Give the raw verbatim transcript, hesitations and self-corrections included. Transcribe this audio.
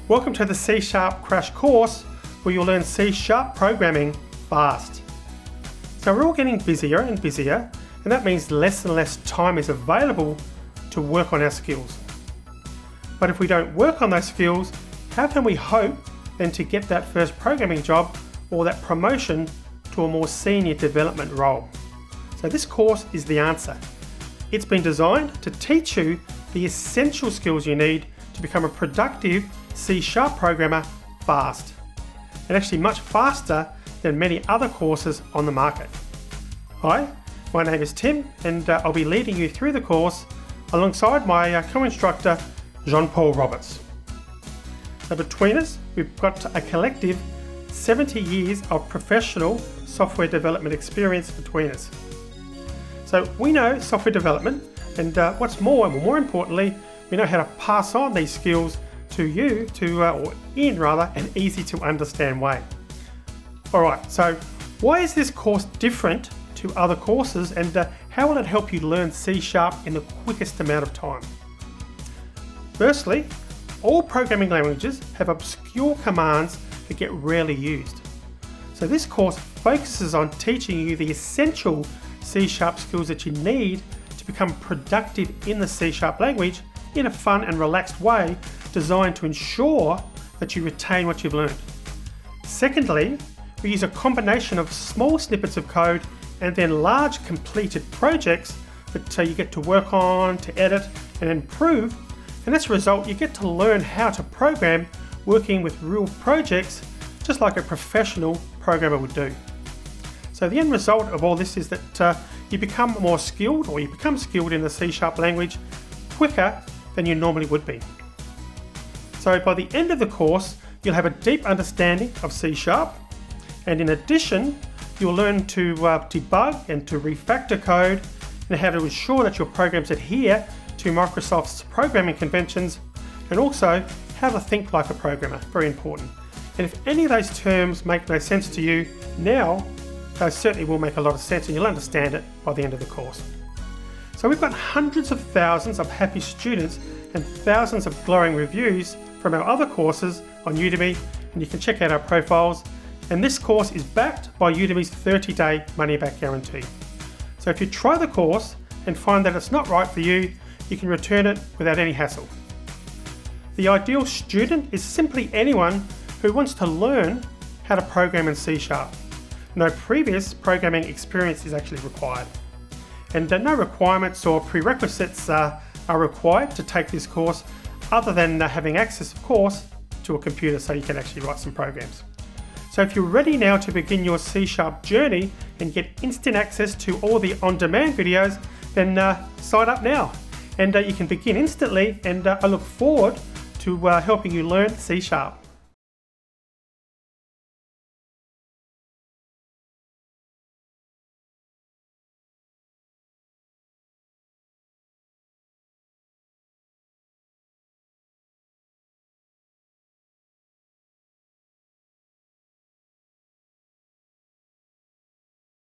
Welcome to the C Sharp Crash Course, where you'll learn C Sharp programming fast. So we're all getting busier and busier, and that means less and less time is available to work on our skills. But if we don't work on those skills, how can we hope then to get that first programming job or that promotion to a more senior development role? So this course is the answer. It's been designed to teach you the essential skills you need to become a productive C Sharp programmer fast, and actually much faster than many other courses on the market. Hi, my name is Tim, and uh, I'll be leading you through the course alongside my uh, co-instructor Jean-Paul Roberts. So between us, we've got a collective seventy years of professional software development experience between us. So we know software development, and uh, what's more, and more importantly, we know how to pass on these skills to you, to uh, or in rather, an easy to understand way. Alright, so why is this course different to other courses, and uh, how will it help you learn C Sharp in the quickest amount of time? Firstly, all programming languages have obscure commands that get rarely used. So this course focuses on teaching you the essential C Sharp skills that you need to become productive in the C Sharp language in a fun and relaxed way, designed to ensure that you retain what you've learned. Secondly, we use a combination of small snippets of code and then large completed projects that uh, you get to work on, to edit and improve, and as a result you get to learn how to program working with real projects just like a professional programmer would do. So the end result of all this is that uh, you become more skilled, or you become skilled in the C Sharp language quicker than you normally would be. So by the end of the course, you'll have a deep understanding of C Sharp, and in addition, you'll learn to uh, debug and to refactor code, and how to ensure that your programs adhere to Microsoft's programming conventions, and also how to think like a programmer, very important. And if any of those terms make no sense to you now, they certainly will make a lot of sense, and you'll understand it by the end of the course. So we've got hundreds of thousands of happy students and thousands of glowing reviews from our other courses on Udemy, and you can check out our profiles. And this course is backed by Udemy's thirty day money-back guarantee. So if you try the course and find that it's not right for you, you can return it without any hassle. The ideal student is simply anyone who wants to learn how to program in C Sharp. No previous programming experience is actually required. And uh, no requirements or prerequisites uh, are required to take this course, other than uh, having access, of course, to a computer so you can actually write some programs. So if you're ready now to begin your C Sharp journey and get instant access to all the on-demand videos, then uh, sign up now. And uh, you can begin instantly, and uh, I look forward to uh, helping you learn C Sharp.